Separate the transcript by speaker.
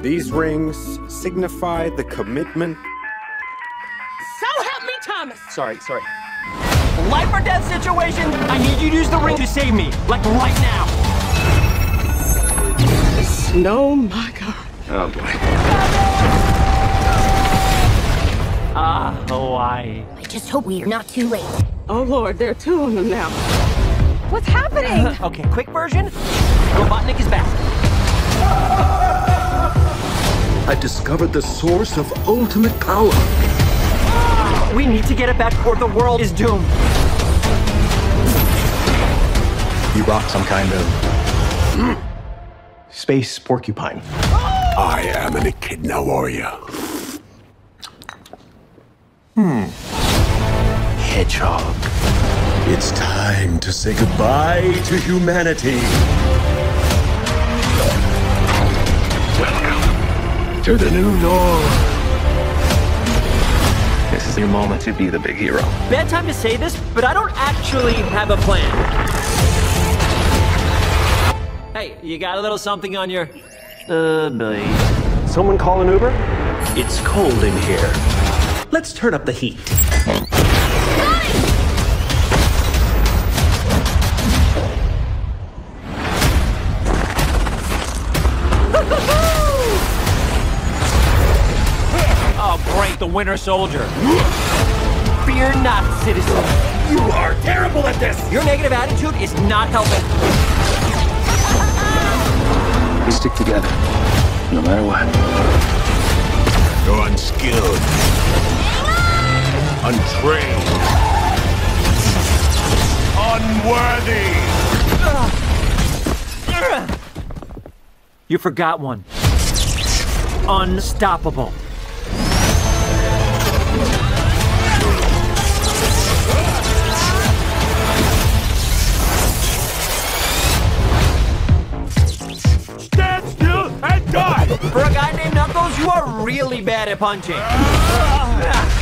Speaker 1: These rings signify the commitment.
Speaker 2: So help me, Thomas!
Speaker 3: Sorry. Life or death situation, I need you to use the ring to save me, like right now.
Speaker 2: Oh my God.
Speaker 4: Oh boy.
Speaker 3: Hawaii.
Speaker 5: I just hope we're not too late.
Speaker 2: Oh Lord, there are two of them now.
Speaker 5: What's happening?
Speaker 3: Okay, quick version. Robotnik is back.
Speaker 4: I've discovered the source of ultimate power.
Speaker 3: We need to get it back or the world is doomed.
Speaker 6: You brought some kind of space porcupine.
Speaker 4: I am an echidna warrior.
Speaker 6: Hedgehog.
Speaker 4: It's time to say goodbye to humanity. Welcome to the new norm.
Speaker 6: This is your moment to be the big hero.
Speaker 3: Bad time to say this, but I don't actually have a plan. Hey, you got a little something on your... belly.
Speaker 6: Someone call an Uber? It's cold in here. Let's turn up the heat.
Speaker 3: Oh, great, the Winter Soldier. Fear not, citizen.
Speaker 4: You are terrible at this!
Speaker 3: Your negative attitude is not helping.
Speaker 6: We stick together, no matter what.
Speaker 4: You're unskilled. Untrained. Unworthy!
Speaker 3: You forgot one. Unstoppable.
Speaker 4: Stand still and die!
Speaker 3: For a guy named Knuckles, you are really bad at punching.